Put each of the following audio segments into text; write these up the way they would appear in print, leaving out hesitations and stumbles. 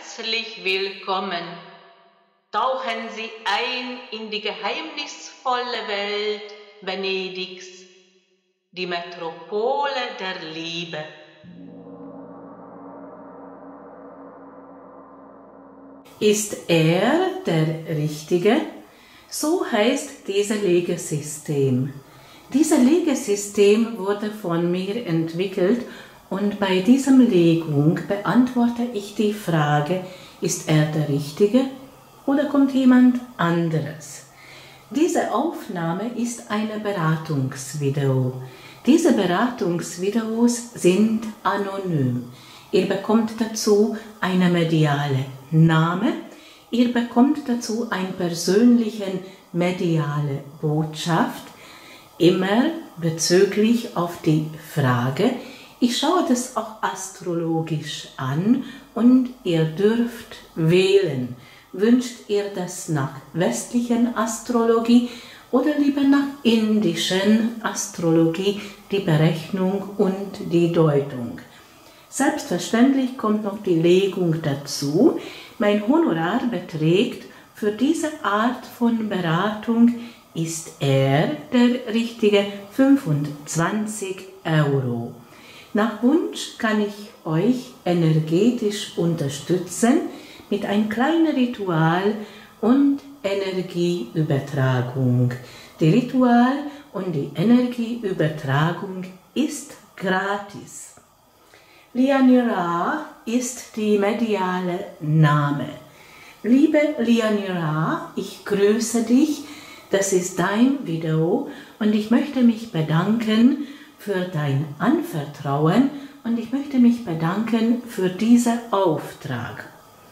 herzlich willkommen. Tauchen Sie ein in die geheimnisvolle Welt Venedigs, die Metropole der Liebe. Ist er der Richtige? So heißt dieses Legesystem. Dieses Legesystem wurde von mir entwickelt und bei dieser Legung beantworte ich die Frage, ist er der Richtige oder kommt jemand anderes? Diese Aufnahme ist ein Beratungsvideo. Diese Beratungsvideos sind anonym. Ihr bekommt dazu eine mediale Name, ihr bekommt dazu eine persönliche mediale Botschaft, immer bezüglich auf die Frage. Ich schaue das auch astrologisch an und ihr dürft wählen. Wünscht ihr das nach westlichen Astrologie oder lieber nach indischen Astrologie, die Berechnung und die Deutung? Selbstverständlich kommt noch die Legung dazu. Mein Honorar beträgt für diese Art von Beratung, ist er der Richtige, 25 €. Nach Wunsch kann ich euch energetisch unterstützen mit einem kleinen Ritual und Energieübertragung. Die Ritual und die Energieübertragung ist gratis. Lianira ist die mediale Name. Liebe Lianira, ich grüße dich. Das ist dein Video und ich möchte mich bedanken für dein Anvertrauen und ich möchte mich bedanken für diesen Auftrag.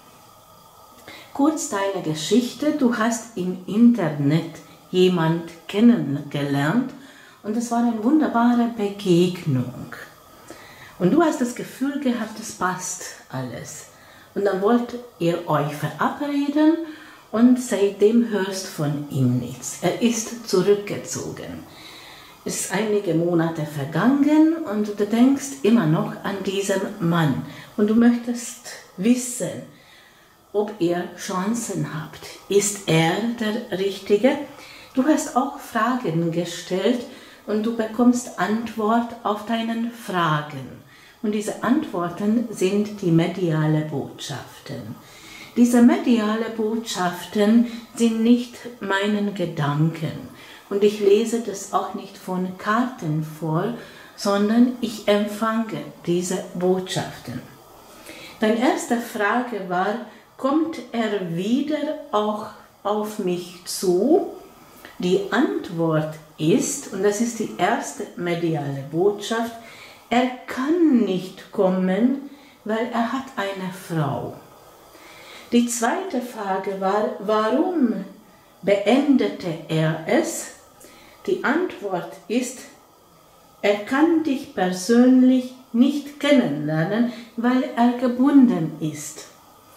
Kurz deine Geschichte. Du hast im Internet jemanden kennengelernt und es war eine wunderbare Begegnung. Und du hast das Gefühl gehabt, es passt alles. Und dann wollt ihr euch verabreden und seitdem hörst von ihm nichts. Er ist zurückgezogen. Es ist einige Monate vergangen und du denkst immer noch an diesen Mann. Und du möchtest wissen, ob ihr Chancen habt. Ist er der Richtige? Du hast auch Fragen gestellt und du bekommst Antwort auf deine Fragen. Und diese Antworten sind die mediale Botschaften. Diese mediale Botschaften sind nicht meinen Gedanken. Und ich lese das auch nicht von Karten vor, sondern ich empfange diese Botschaften. Deine erste Frage war, kommt er wieder auch auf mich zu? Die Antwort ist, und das ist die erste mediale Botschaft, er kann nicht kommen, weil er hat eine Frau. Die zweite Frage war, warum beendete er es? Die Antwort ist, er kann dich persönlich nicht kennenlernen, weil er gebunden ist.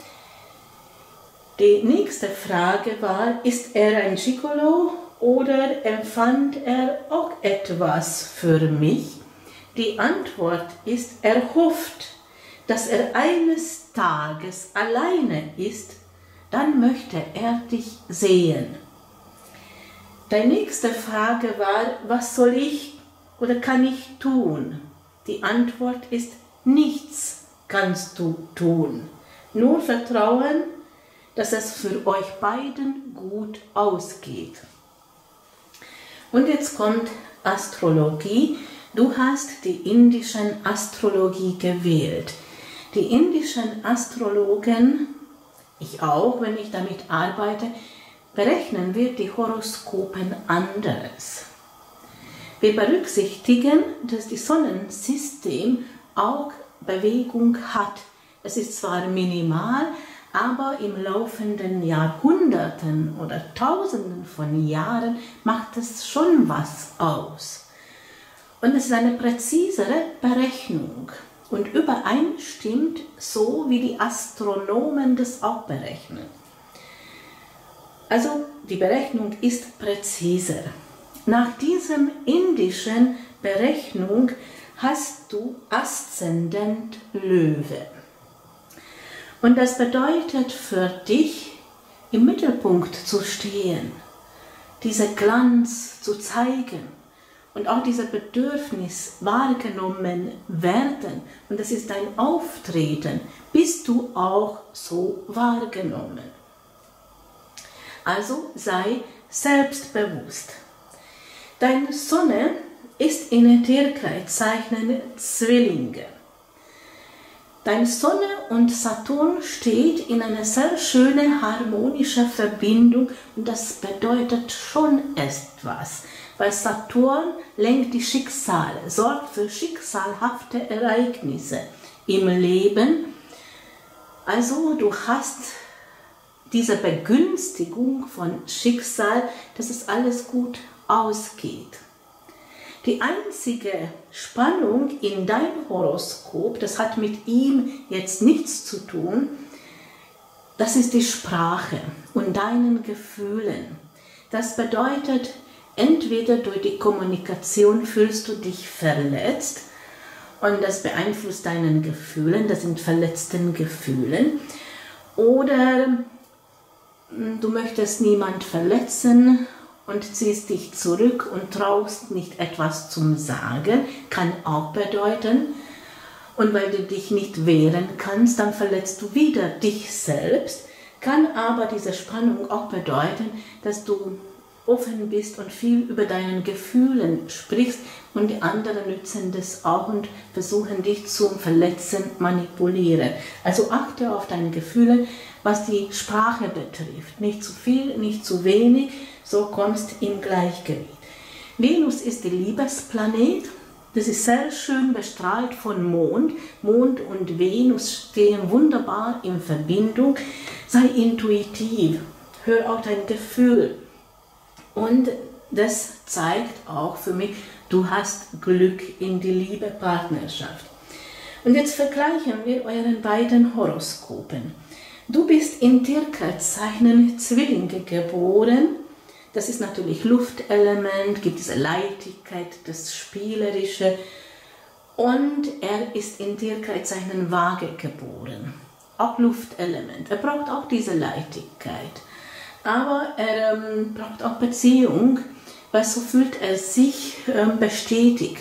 Die nächste Frage war, ist er ein Gigolo oder empfand er auch etwas für mich? Die Antwort ist, er hofft, dass er eines Tages alleine ist, dann möchte er dich sehen. Die nächste Frage war, was soll ich oder kann ich tun? Die Antwort ist, nichts kannst du tun. Nur vertrauen, dass es für euch beiden gut ausgeht. Und jetzt kommt Astrologie. Du hast die indische Astrologie gewählt. Die indischen Astrologen, ich auch, wenn ich damit arbeite, berechnen wir die Horoskopen anders. Wir berücksichtigen, dass das Sonnensystem auch Bewegung hat. Es ist zwar minimal, aber im laufenden Jahrhunderten oder Tausenden von Jahren macht es schon was aus. Und es ist eine präzisere Berechnung und übereinstimmt so, wie die Astronomen das auch berechnen. Also die Berechnung ist präziser. Nach diesem indischen Berechnung hast du Aszendent Löwe. Und das bedeutet für dich, im Mittelpunkt zu stehen, diesen Glanz zu zeigen und auch dieses Bedürfnis wahrgenommen werden. Und das ist dein Auftreten, bist du auch so wahrgenommen. Also sei selbstbewusst. Deine Sonne ist in Tierkreiszeichen Zwillinge. Deine Sonne und Saturn steht in einer sehr schönen harmonischen Verbindung und das bedeutet schon etwas, weil Saturn lenkt die Schicksale, sorgt für schicksalhafte Ereignisse im Leben. Also du hast diese Begünstigung von Schicksal, dass es alles gut ausgeht. Die einzige Spannung in deinem Horoskop, das hat mit ihm jetzt nichts zu tun, das ist die Sprache und deinen Gefühlen. Das bedeutet, entweder durch die Kommunikation fühlst du dich verletzt und das beeinflusst deinen Gefühlen, das sind verletzten Gefühlen, oder du möchtest niemand verletzen und ziehst dich zurück und traust nicht etwas zum Sagen, kann auch bedeuten. Und weil du dich nicht wehren kannst, dann verletzt du wieder dich selbst, kann aber diese Spannung auch bedeuten, dass du offen bist und viel über deinen Gefühlen sprichst und die anderen nützen das auch und versuchen dich zum Verletzen, manipulieren. Also achte auf deine Gefühle, was die Sprache betrifft. Nicht zu viel, nicht zu wenig, so kommst im Gleichgewicht. Venus ist der Liebesplanet. Das ist sehr schön bestrahlt von Mond. Mond und Venus stehen wunderbar in Verbindung. Sei intuitiv, hör auf dein Gefühl. Und das zeigt auch für mich, du hast Glück in die Liebe-Partnerschaft. Und jetzt vergleichen wir euren beiden Horoskopen. Du bist in Tierkreiszeichen Zwillinge geboren. Das ist natürlich Luftelement, gibt diese Leichtigkeit, das Spielerische. Und er ist in Tierkreiszeichen Waage geboren. Auch Luftelement. Er braucht auch diese Leichtigkeit. Aber er braucht auch Beziehung, weil so fühlt er sich bestätigt.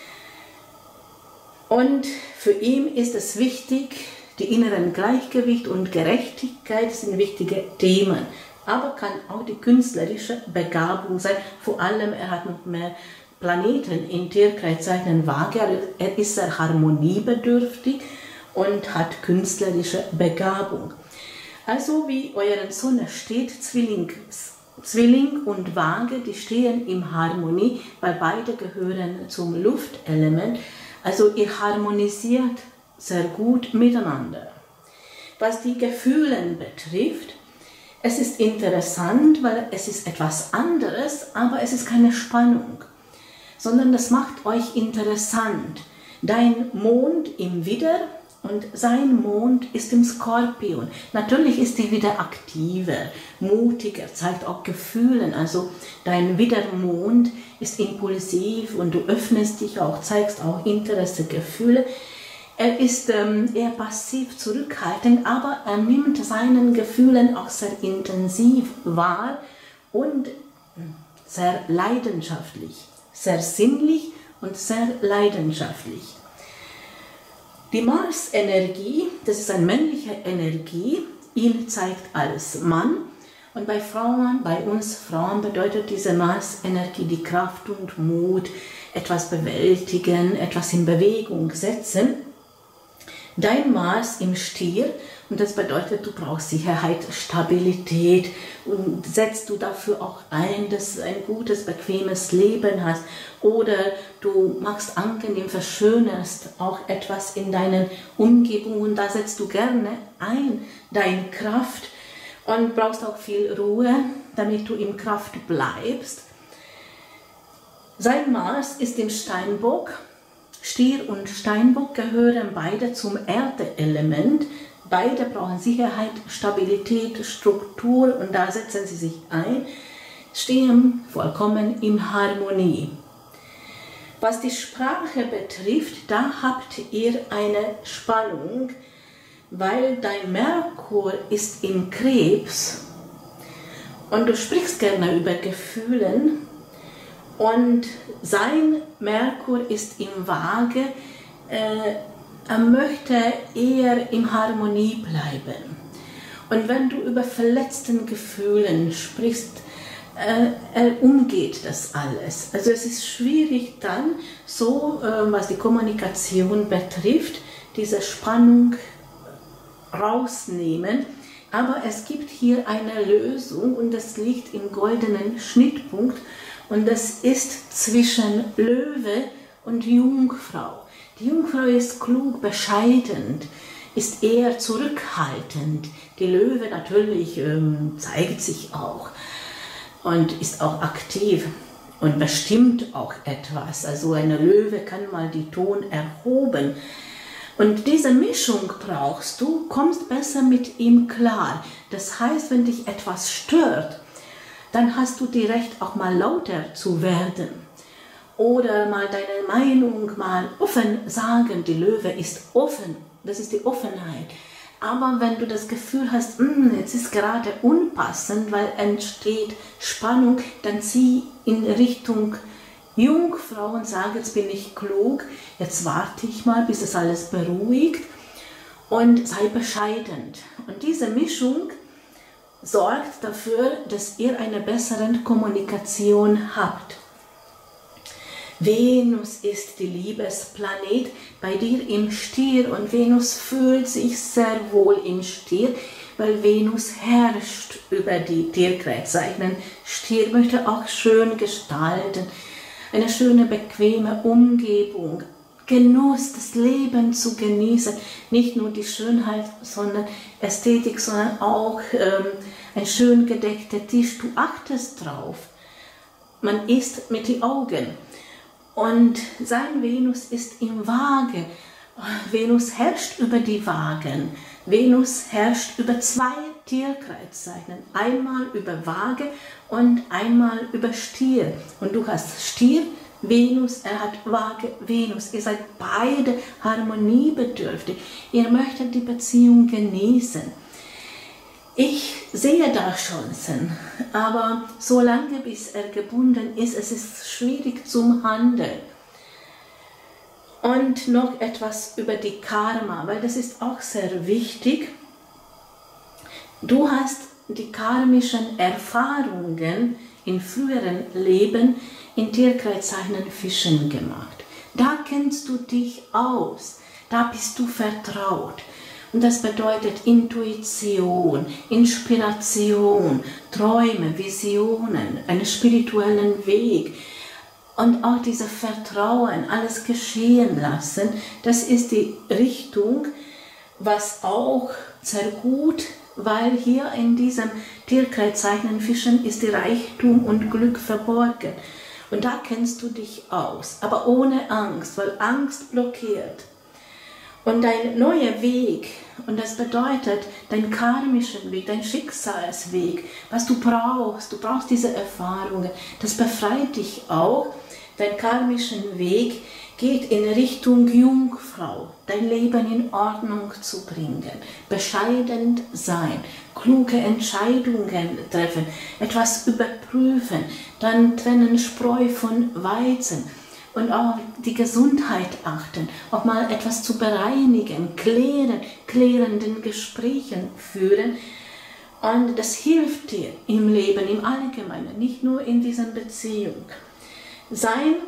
Und für ihn ist es wichtig, die inneren Gleichgewicht und Gerechtigkeit sind wichtige Themen. Aber kann auch die künstlerische Begabung sein. Vor allem, er hat noch mehr Planeten in Tierkreiszeichen Waage. Er ist sehr harmoniebedürftig und hat künstlerische Begabung. Also wie euren Sonne steht, Zwilling und Waage, die stehen in Harmonie, weil beide gehören zum Luftelement. Also ihr harmonisiert sehr gut miteinander. Was die Gefühle betrifft, es ist interessant, weil es ist etwas anderes, aber es ist keine Spannung, sondern das macht euch interessant. Dein Mond im Widder und sein Mond ist im Skorpion. Natürlich ist die wieder aktiver, mutiger, zeigt auch Gefühle. Also dein Widdermond ist impulsiv und du öffnest dich auch, zeigst auch Interesse, Gefühle. Er ist eher passiv zurückhaltend, aber er nimmt seinen Gefühlen auch sehr intensiv wahr und sehr leidenschaftlich, sehr sinnlich und sehr leidenschaftlich. Die Mars-Energie, das ist eine männliche Energie, ihn zeigt als Mann. Und bei Frauen, bei uns Frauen bedeutet diese Mars-Energie die Kraft und Mut, etwas bewältigen, etwas in Bewegung setzen. Dein Mars im Stier, und das bedeutet, du brauchst Sicherheit, Stabilität und setzt du dafür auch ein, dass du ein gutes, bequemes Leben hast oder du machst angenehm, verschönerst auch etwas in deinen Umgebungen, da setzt du gerne ein, deine Kraft und brauchst auch viel Ruhe, damit du in Kraft bleibst. Sein Mars ist im Steinbock. Stier und Steinbock gehören beide zum Erdeelement. Beide brauchen Sicherheit, Stabilität, Struktur und da setzen sie sich ein, stehen vollkommen in Harmonie. Was die Sprache betrifft, da habt ihr eine Spannung. weil dein Merkur ist im Krebs und du sprichst gerne über Gefühle und sein Merkur ist im Waage, er möchte eher in Harmonie bleiben. Und wenn du über verletzten Gefühlen sprichst, er umgeht das alles. Also es ist schwierig dann, so was die Kommunikation betrifft, diese Spannung rausnehmen. Aber es gibt hier eine Lösung und das liegt im goldenen Schnittpunkt und das ist zwischen Löwe und Jungfrau. Die Jungfrau ist klug, bescheiden, ist eher zurückhaltend. Die Löwe natürlich zeigt sich auch und ist auch aktiv und bestimmt auch etwas. Also eine Löwe kann mal die Ton erhoben. Und diese Mischung brauchst du, kommst besser mit ihm klar. Das heißt, wenn dich etwas stört, dann hast du die Recht, auch mal lauter zu werden. Oder mal deine Meinung mal offen sagen. Die Löwe ist offen, das ist die Offenheit. Aber wenn du das Gefühl hast, jetzt ist gerade unpassend, weil entsteht Spannung, dann zieh in Richtung Jungfrau und sag, jetzt bin ich klug, jetzt warte ich mal, bis es alles beruhigt und sei bescheiden. Und diese Mischung sorgt dafür, dass ihr eine bessere Kommunikation habt. Venus ist die Liebesplanet bei dir im Stier und Venus fühlt sich sehr wohl im Stier, weil Venus herrscht über die Tierkreiszeichen. Stier möchte auch schön gestalten, eine schöne, bequeme Umgebung, Genuss, das Leben zu genießen, nicht nur die Schönheit, sondern Ästhetik, sondern auch ein schön gedeckter Tisch. Du achtest drauf, man isst mit den Augen. Und sein Venus ist im Waage. Venus herrscht über die Waagen. Venus herrscht über zwei Tierkreiszeichen. Einmal über Waage und einmal über Stier. Und du hast Stier, Venus, er hat Waage, Venus. Ihr seid beide harmoniebedürftig. Ihr möchtet die Beziehung genießen. Ich sehe da Chancen, aber solange bis er gebunden ist, es ist schwierig zum Handeln. Und noch etwas über die Karma, weil das ist auch sehr wichtig. Du hast die karmischen Erfahrungen in früheren Leben in Tierkreiszeichen Fischen gemacht. Da kennst du dich aus, da bist du vertraut. Und das bedeutet Intuition, Inspiration, Träume, Visionen, einen spirituellen Weg. Und auch dieses Vertrauen, alles geschehen lassen, das ist die Richtung, was auch sehr gut, weil hier in diesem Tierkreiszeichen Fischen ist die Reichtum und Glück verborgen. Und da kennst du dich aus, aber ohne Angst, weil Angst blockiert. Und dein neuer Weg, und das bedeutet dein karmischen Weg, dein Schicksalsweg, was du brauchst diese Erfahrungen, das befreit dich auch. Dein karmischen Weg geht in Richtung Jungfrau, dein Leben in Ordnung zu bringen, bescheiden sein, kluge Entscheidungen treffen, etwas überprüfen, dann trennen Spreu von Weizen. Und auch die Gesundheit achten, auch mal etwas zu bereinigen, klärenden Gesprächen führen. Und das hilft dir im Leben, im Allgemeinen, nicht nur in dieser Beziehung. Sein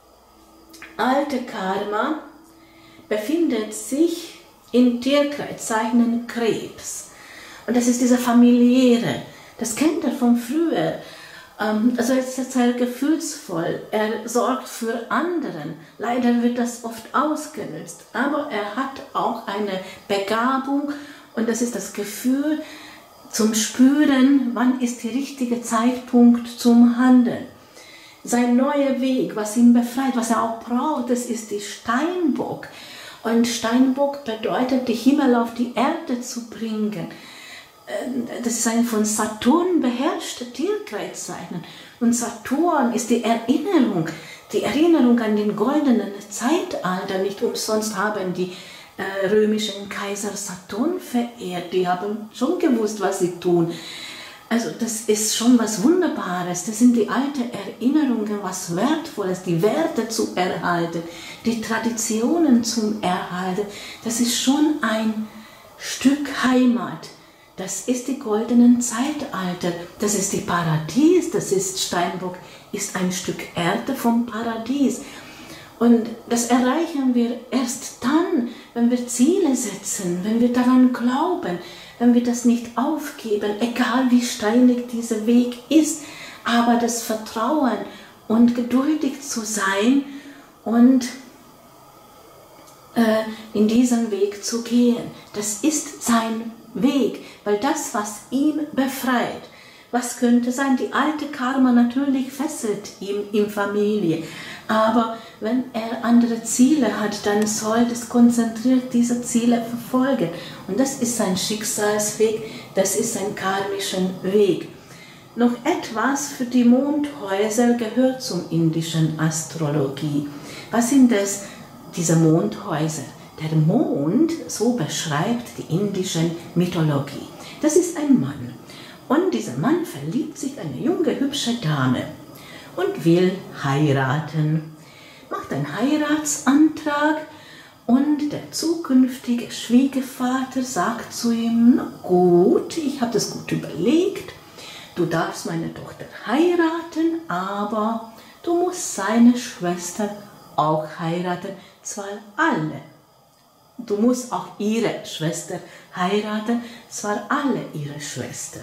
alter Karma befindet sich in Tierkreiszeichen Krebs. Und das ist dieser familiäre, das kennt er von früher. Also er ist sehr gefühlsvoll, er sorgt für anderen. Leider wird das oft ausgenutzt, aber er hat auch eine Begabung und das ist das Gefühl zum Spüren, wann ist der richtige Zeitpunkt zum Handeln. Sein neuer Weg, was ihn befreit, was er auch braucht, das ist die Steinbock. Und Steinbock bedeutet, die Himmel auf die Erde zu bringen. Das ist ein von Saturn beherrschte Tierkreiszeichen. Und Saturn ist die Erinnerung an den goldenen Zeitalter. Nicht umsonst haben die römischen Kaiser Saturn verehrt. Die haben schon gewusst, was sie tun. Also das ist schon was Wunderbares. Das sind die alten Erinnerungen, was Wertvolles, die Werte zu erhalten, die Traditionen zum Erhalten. Das ist schon ein Stück Heimat. Das ist die goldenen Zeitalter. Das ist die Paradies. Das ist Steinbock, ist ein Stück Erde vom Paradies. Und das erreichen wir erst dann, wenn wir Ziele setzen, wenn wir daran glauben, wenn wir das nicht aufgeben, egal wie steinig dieser Weg ist, aber das Vertrauen und geduldig zu sein und in diesen Weg zu gehen. Das ist sein Weg, weil das, was ihn befreit, was könnte sein? Die alte Karma natürlich fesselt ihm in Familie, aber wenn er andere Ziele hat, dann soll das konzentriert diese Ziele verfolgen. Und das ist sein Schicksalsweg, das ist sein karmischer Weg. Noch etwas für die Mondhäuser gehört zum indischen Astrologie. Was sind das, diese Mondhäuser? Der Mond, so beschreibt die indische Mythologie. Das ist ein Mann. Und dieser Mann verliebt sich in eine junge, hübsche Dame und will heiraten. Macht einen Heiratsantrag und der zukünftige Schwiegervater sagt zu ihm, na gut, ich habe das gut überlegt, du darfst meine Tochter heiraten, aber du musst seine Schwester auch heiraten, zwar alle. Du musst auch ihre Schwester heiraten, zwar alle ihre Schwester.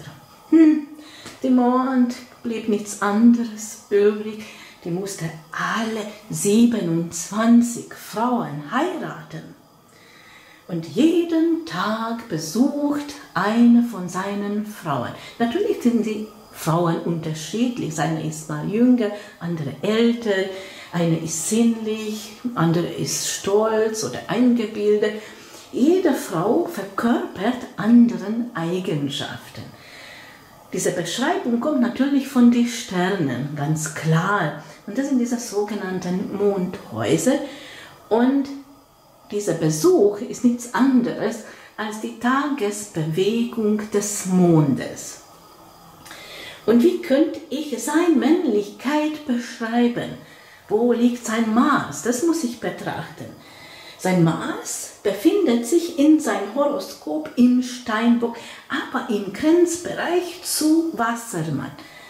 Dem Mond blieb nichts anderes übrig, die musste alle 27 Frauen heiraten. Und jeden Tag besucht eine von seinen Frauen. Natürlich sind die Frauen unterschiedlich. Eine ist mal jünger, andere älter, eine ist sinnlich, andere ist stolz oder eingebildet. Jede Frau verkörpert anderen Eigenschaften. Diese Beschreibung kommt natürlich von den Sternen, ganz klar. Und das sind diese sogenannten Mondhäuser. Und dieser Besuch ist nichts anderes als die Tagesbewegung des Mondes. Und wie könnte ich seine Männlichkeit beschreiben? Wo liegt sein Mars? Das muss ich betrachten. Sein Mars befindet sich in seinem Horoskop im Steinbock, aber im Grenzbereich zu Wassermann.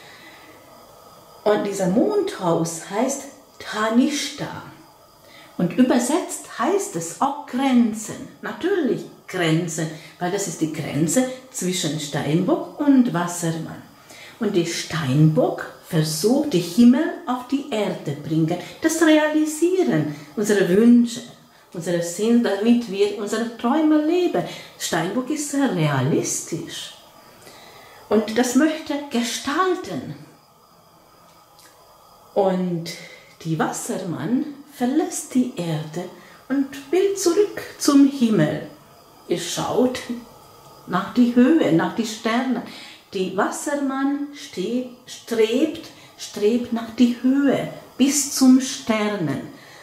Und dieser Mondhaus heißt Dhanishta. Und übersetzt heißt es auch Grenzen. Natürlich Grenzen, weil das ist die Grenze zwischen Steinbock und Wassermann. Und die Steinbock versucht, die Himmel auf die Erde bringen, das Realisieren unserer Wünsche, unserer Sinn, damit wir unsere Träume leben. Steinbock ist sehr realistisch und das möchte gestalten. Und die Wassermann verlässt die Erde und will zurück zum Himmel. Ihr schaut nach die Höhe, nach die Sterne. Die Wassermann strebt nach die Höhe bis zum Sternen.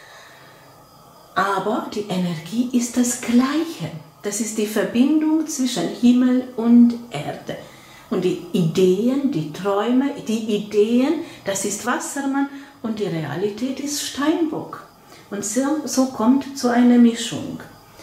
Aber die Energie ist das Gleiche. Das ist die Verbindung zwischen Himmel und Erde. Und die Ideen, die Träume, die Ideen, das ist Wassermann und die Realität ist Steinbock. Und so kommt zu einer Mischung.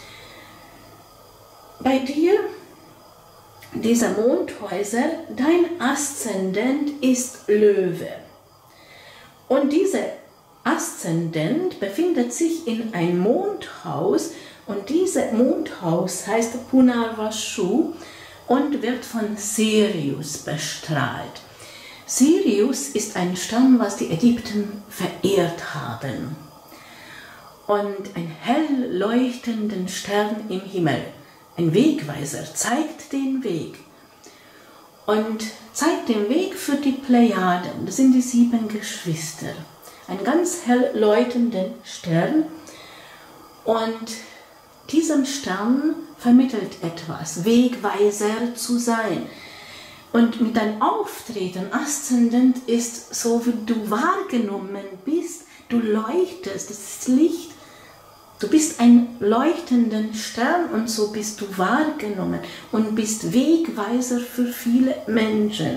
Bei dir, diese Mondhäuser, dein Aszendent ist Löwe. Und dieser Aszendent befindet sich in einem Mondhaus und dieses Mondhaus heißt Punarvashu und wird von Sirius bestrahlt. Sirius ist ein Stern, was die Ägypten verehrt haben. Und ein hell leuchtender Stern im Himmel, ein Wegweiser, zeigt den Weg. Und zeigt den Weg für die Plejaden, das sind die 7 Geschwister. Ein ganz hell leuchtender Stern. Und diesem Stern vermittelt etwas, Wegweiser zu sein. Und mit deinem Auftreten, Aszendent ist so, wie du wahrgenommen bist, du leuchtest, das ist Licht. Du bist ein leuchtender Stern und so bist du wahrgenommen und bist Wegweiser für viele Menschen.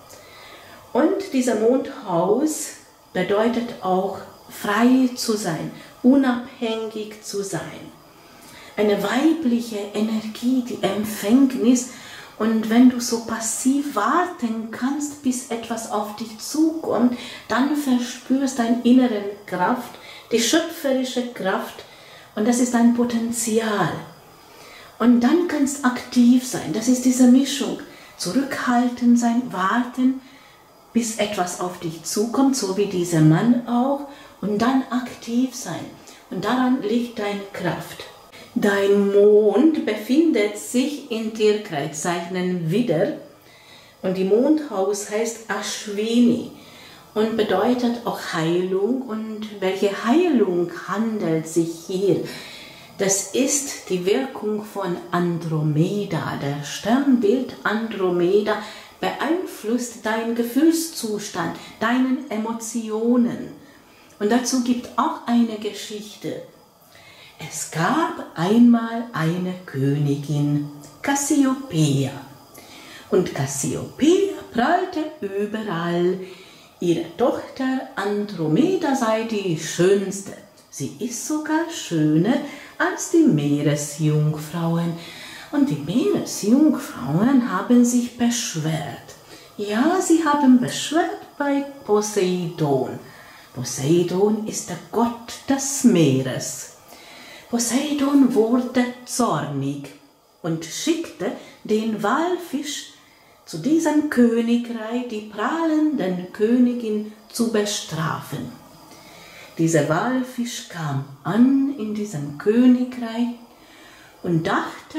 Und dieser Mondhaus bedeutet auch frei zu sein, unabhängig zu sein. Eine weibliche Energie, die Empfängnis. Und wenn du so passiv warten kannst, bis etwas auf dich zukommt, dann verspürst deine innere Kraft, die schöpferische Kraft, und das ist dein Potenzial. Und dann kannst du aktiv sein. Das ist diese Mischung. Zurückhaltend sein, warten, bis etwas auf dich zukommt, so wie dieser Mann auch, und dann aktiv sein. Und daran liegt deine Kraft. Dein Mond befindet sich in Tierkreiszeichen Widder und die Mondhaus heißt Ashwini und bedeutet auch Heilung. Und welche Heilung handelt sich hier? Das ist die Wirkung von Andromeda. Der Sternbild Andromeda beeinflusst deinen Gefühlszustand, deine Emotionen. Und dazu gibt auch eine Geschichte. Es gab einmal eine Königin, Cassiopeia. Und Cassiopeia prahlte überall, ihre Tochter Andromeda sei die schönste. Sie ist sogar schöner als die Meeresjungfrauen. Und die Meeresjungfrauen haben sich beschwert. Ja, sie haben beschwert bei Poseidon. Poseidon ist der Gott des Meeres. Poseidon wurde zornig und schickte den Walfisch zu diesem Königreich, die prahlenden Königin zu bestrafen. Dieser Walfisch kam an in diesem Königreich und dachte,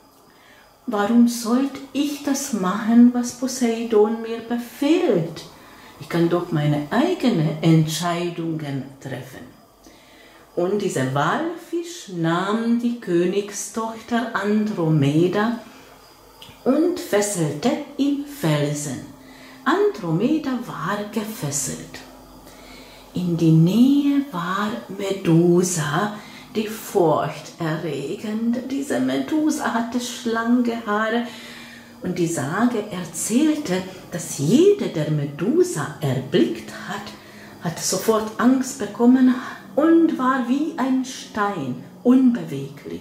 warum sollte ich das machen, was Poseidon mir befiehlt? Ich kann doch meine eigenen Entscheidungen treffen. Und dieser Walfisch nahm die Königstochter Andromeda und fesselte im Felsen. Andromeda war gefesselt. In die Nähe war Medusa, die furchterregend. Diese Medusa hatte Schlangenhaare und die Sage erzählte, dass jeder, der Medusa erblickt hat sofort Angst bekommen und war wie ein Stein, unbeweglich.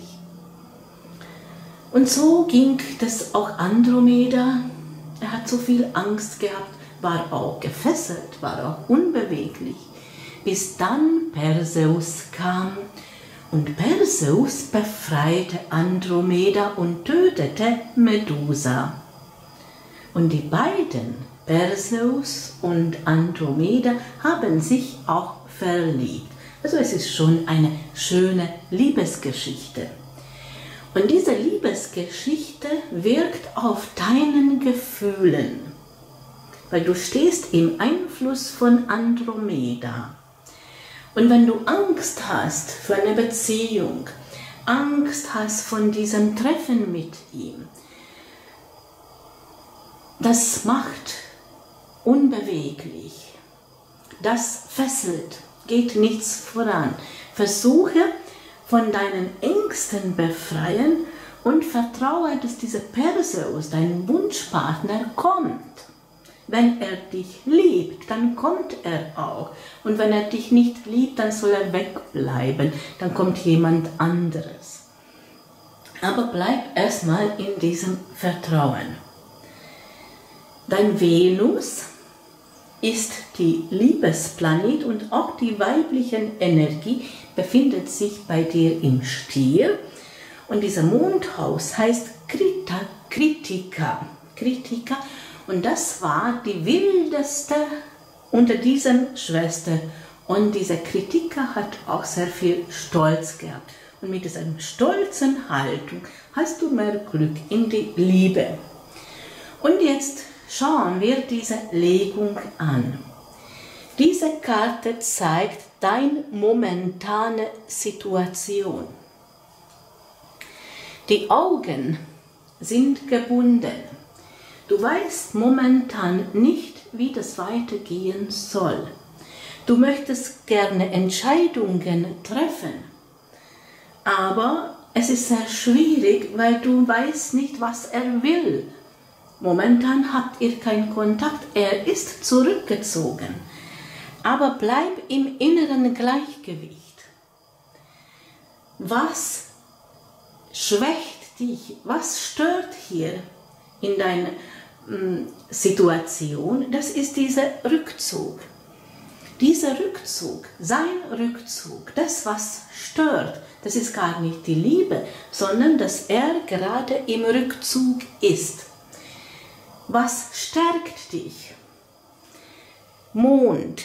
Und so ging das auch Andromeda. Er hat so viel Angst gehabt, war auch gefesselt, war auch unbeweglich. Bis dann Perseus kam und Perseus befreite Andromeda und tötete Medusa. Und die beiden, Perseus und Andromeda, haben sich auch verliebt. Also es ist schon eine schöne Liebesgeschichte. Und diese Liebesgeschichte wirkt auf deinen Gefühlen, weil du stehst im Einfluss von Andromeda. Und wenn du Angst hast für eine Beziehung, Angst hast von diesem Treffen mit ihm, das macht unbeweglich, das fesselt, geht nichts voran. Versuche von deinen Ängsten befreien und vertraue, dass dieser Perseus, dein Wunschpartner, kommt. Wenn er dich liebt, dann kommt er auch. Und wenn er dich nicht liebt, dann soll er wegbleiben. Dann kommt jemand anderes. Aber bleib erstmal in diesem Vertrauen. Dein Venus ist die Liebesplanet und auch die weibliche Energie befindet sich bei dir im Stier. Und dieser Mondhaus heißt Kritika. Und das war die wildeste unter diesen Schwestern. Und diese Kritiker hat auch sehr viel Stolz gehabt. Und mit dieser stolzen Haltung hast du mehr Glück in die Liebe. Und jetzt schauen wir diese Legung an. Diese Karte zeigt deine momentane Situation. Die Augen sind gebunden. Du weißt momentan nicht, wie das weitergehen soll. Du möchtest gerne Entscheidungen treffen, Aber es ist sehr schwierig, weil du weißt nicht, was er will. Momentan habt ihr keinen Kontakt, er ist zurückgezogen. Aber bleib im inneren Gleichgewicht. Was schwächt dich? Was stört hier in deiner Situation? Das ist dieser Rückzug. Dieser Rückzug, sein Rückzug, das, was stört, das ist gar nicht die Liebe, sondern dass er gerade im Rückzug ist. Was stärkt dich? Mond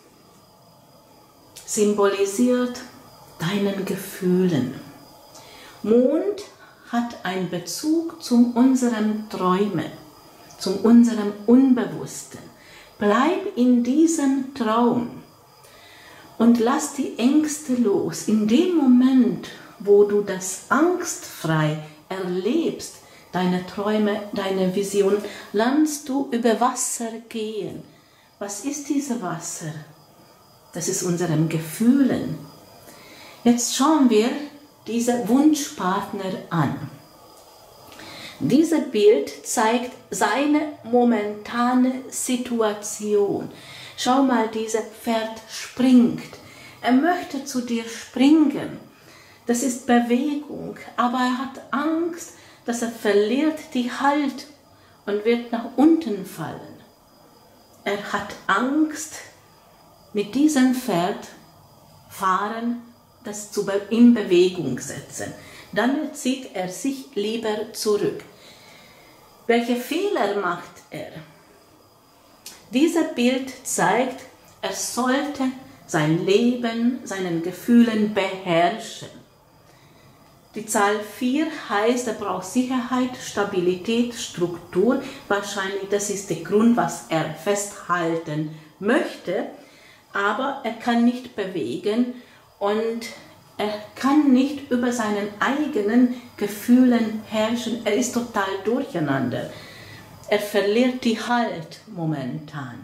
symbolisiert deinen Gefühlen. Mond hat einen Bezug zu unseren Träumen, zu unserem Unbewussten. Bleib in diesem Traum und lass die Ängste los. In dem Moment, wo du das angstfrei erlebst, deine Träume, deine Vision, lernst du über Wasser gehen. Was ist dieses Wasser? Das ist unseren Gefühlen. Jetzt schauen wir diesen Wunschpartner an. Dieses Bild zeigt seine momentane Situation. Schau mal, dieses Pferd springt. Er möchte zu dir springen. Das ist Bewegung, aber er hat Angst, dass er verliert die Halt und wird nach unten fallen. Er hat Angst, mit diesem Pferd fahren, das in Bewegung setzen. Dann zieht er sich lieber zurück. Welche Fehler macht er? Dieses Bild zeigt, er sollte sein Leben, seinen Gefühlen beherrschen. Die Zahl 4 heißt, er braucht Sicherheit, Stabilität, Struktur. Wahrscheinlich das ist der Grund, was er festhalten möchte. Aber er kann nicht bewegen und er kann nicht über seinen eigenen Gefühlen herrschen. Er ist total durcheinander. Er verliert die Halt momentan.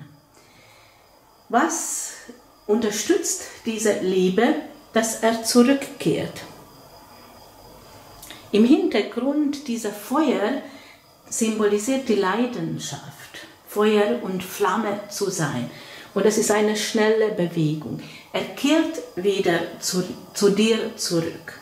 Was unterstützt diese Liebe, dass er zurückkehrt? Im Hintergrund dieser Feuer symbolisiert die Leidenschaft, Feuer und Flamme zu sein. Und es ist eine schnelle Bewegung. Er kehrt wieder zu dir zurück.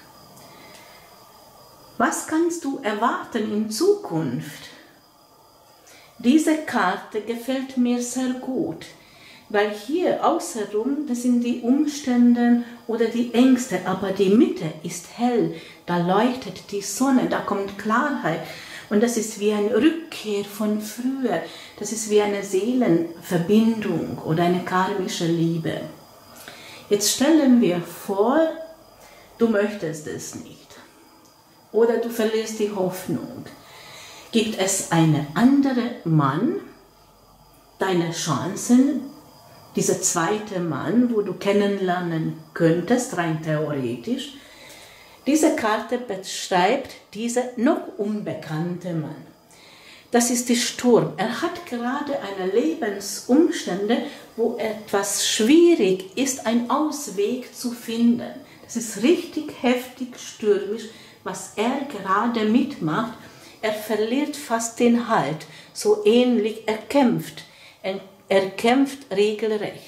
Was kannst du erwarten in Zukunft? Diese Karte gefällt mir sehr gut, weil hier außenrum, das sind die Umstände oder die Ängste, aber die Mitte ist hell, da leuchtet die Sonne, da kommt Klarheit. Und das ist wie eine Rückkehr von früher. Das ist wie eine Seelenverbindung oder eine karmische Liebe. Jetzt stellen wir vor, du möchtest es nicht. Oder du verlierst die Hoffnung. Gibt es einen anderen Mann, deine Chancen, dieser zweite Mann, wo du kennenlernen könntest, rein theoretisch. Diese Karte beschreibt dieser noch unbekannte Mann. Das ist der Sturm. Er hat gerade eine Lebensumstände, wo etwas schwierig ist, einen Ausweg zu finden. Das ist richtig heftig stürmisch, was er gerade mitmacht. Er verliert fast den Halt. So ähnlich, er kämpft. Er kämpft regelrecht.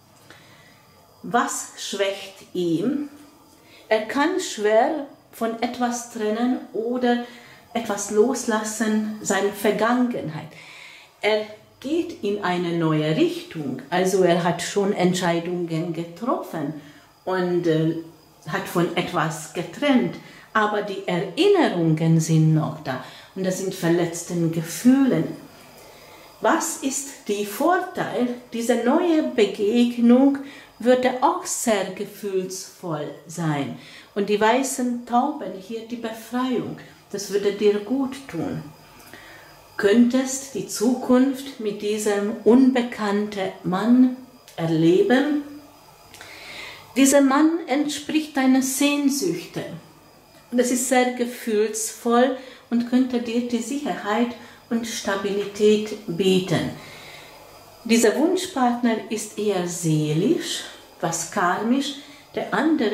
Was schwächt ihn? Er kann schwer von etwas trennen oder etwas loslassen, seine Vergangenheit. Er geht in eine neue Richtung, also er hat schon Entscheidungen getroffen und hat von etwas getrennt, aber die Erinnerungen sind noch da und das sind verletzte Gefühle. Was ist der Vorteil? Diese neue Begegnung würde auch sehr gefühlsvoll sein. Und die weißen Tauben, hier die Befreiung, das würde dir gut tun. Könntest die Zukunft mit diesem unbekannten Mann erleben? Dieser Mann entspricht deinen Sehnsüchten. Und es ist sehr gefühlsvoll und könnte dir die Sicherheit und Stabilität bieten. Dieser Wunschpartner ist eher seelisch, was karmisch, der andere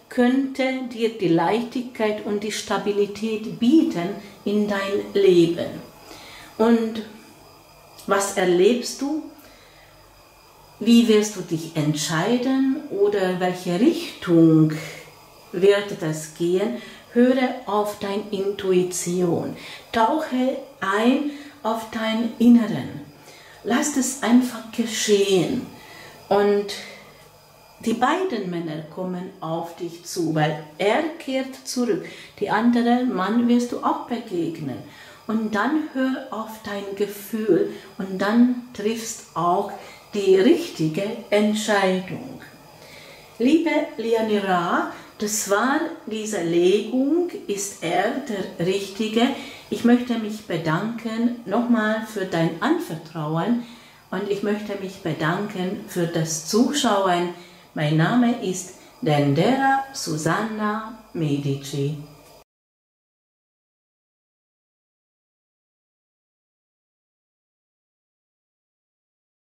könnte dir die Leichtigkeit und die Stabilität bieten in dein Leben. Und was erlebst du? Wie wirst du dich entscheiden oder welche Richtung wird das gehen? Höre auf deine Intuition. Tauche ein auf dein Inneren. Lass es einfach geschehen. Und die beiden Männer kommen auf dich zu, weil er kehrt zurück. Die andere Mann wirst du auch begegnen. Und dann hör auf dein Gefühl und dann triffst auch die richtige Entscheidung. Liebe Lianira, das war diese Legung, ist er der Richtige? Ich möchte mich bedanken nochmal für dein Anvertrauen und ich möchte mich bedanken für das Zuschauen. Mein Name ist Dendera Susanna Medici.